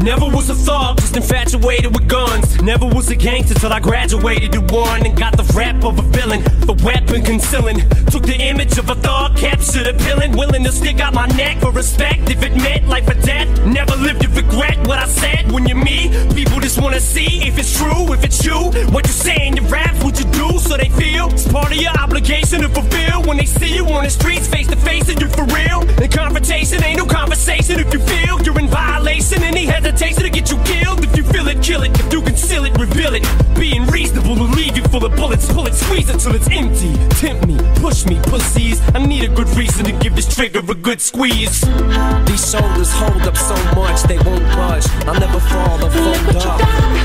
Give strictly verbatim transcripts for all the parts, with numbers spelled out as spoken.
Never was a thug, just infatuated with guns. Never was a gangster till I graduated to one and got the rap of a villain, the weapon concealing. Took the image of a thug, captured a villain, willing to stick out my neck for respect if it meant life or death. Never lived to regret what I said. When you're me, people just wanna see if it's true, if it's you. What you say in your raps, what you do, so they feel it's part of your obligation to fulfill. When they see you on the streets, face to face, and you for real. And confrontation ain't no conversation if you feel you're in violation. Any hesitation to get you killed. If you feel it, kill it. If you conceal it, reveal it. Being reasonable will leave you full of bullets. Pull it, squeeze it till it's empty. Tempt me, push me, pussies. I need a good reason to give this trigger a good squeeze. These shoulders hold up so much they won't budge. I'll never fall or fold up.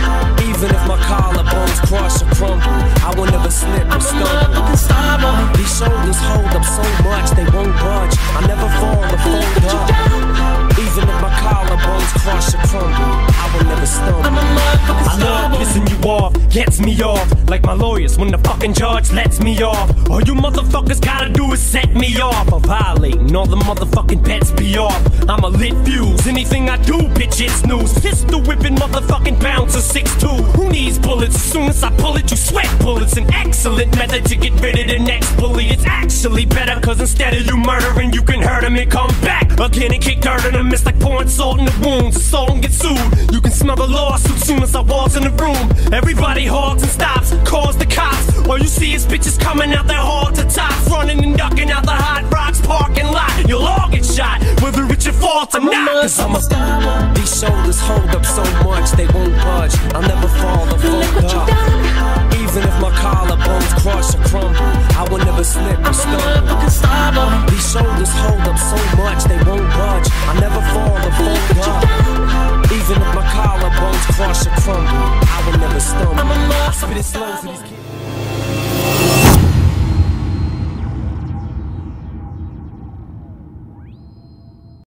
Even if my collarbones crush or crumble, I will never slip or stumble. These shoulders hold up so much they won't budge. I'll never fall or fold up. Even if my collarbones crush or crumble, I will never stumble. I love pissing you off, gets me off, like my lawyers when the fucking judge lets me off. All you motherfuckers gotta do is set me off. I'm violating all the motherfucking bets be off. I'm a lit fuse, anything I do, bitch, it's news. Pistol whipping motherfucking bouncer six two. Who needs bullets? As soon as I pull it, you sweat bullets. An excellent method to get rid of the next bully. It's actually better, cause instead of you murdering, you can hurt him and come back again and kick dirt in him. It's like pouring salt in the wounds, a soul and get sued. You can smell the lawsuit soon as I walk in the room. Everybody hogs and stops, calls the cops. All you see is bitches coming out their hall to tops, running and ducking out the Hot Rocks parking lot. You'll all get shot, whether it's your fault or not. Cause I'm a These shoulders hold up so much they won't budge. I'll never fall or fold up. Even if my collarbones crush or crumble, I will never slip or stumble. These shoulders hold up so much they won't budge. I'll never fall or fold up. Even if my collarbones crush or crumble, I will never stumble. I spit it slow for these kids.